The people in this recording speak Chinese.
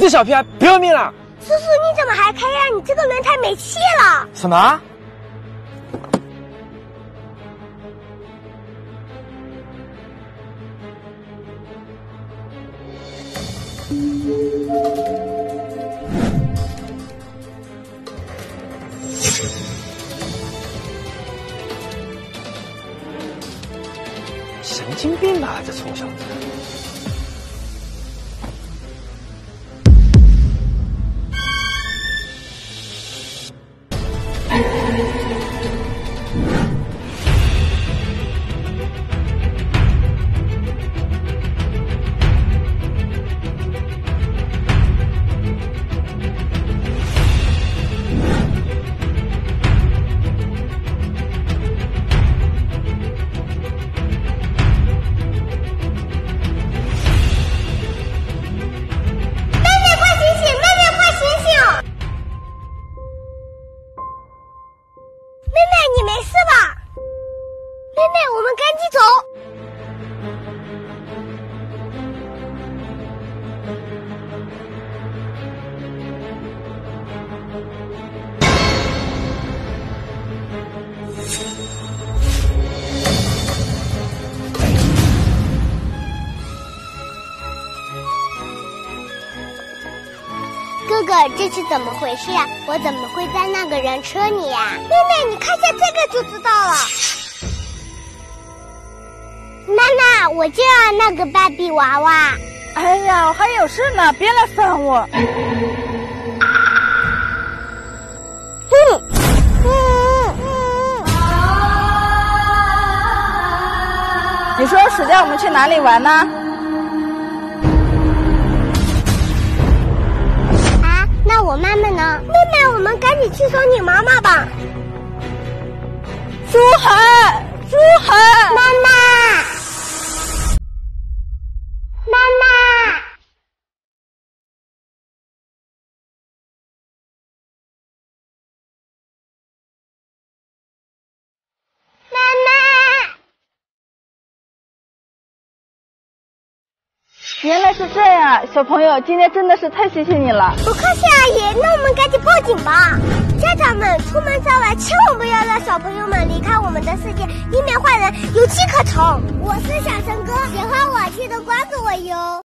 这小屁孩不要命了！ 叔叔，你怎么还开呀？你这个轮胎没气了。 什么？神经病吧，这臭小子！ 哥哥，这是怎么回事呀？我怎么会在那个人车里呀？妹妹，你看下这个就知道了。娜娜，我就要那个芭比娃娃。 哎呀，我还有事呢，别来烦我。你说暑假我们去哪里玩呢？ 啊，那我妈妈呢？妹妹，我们赶紧去找你妈妈吧。 珠海，珠海， 妈妈，妈妈。 原来是这样，小朋友，今天真的是太谢谢你了。 不客气，阿姨，那我们赶紧报警吧。家长们，出门在外千万不要让小朋友们离开我们的世界，以免坏人有机可乘。我是小陈哥，喜欢我记得关注我哟。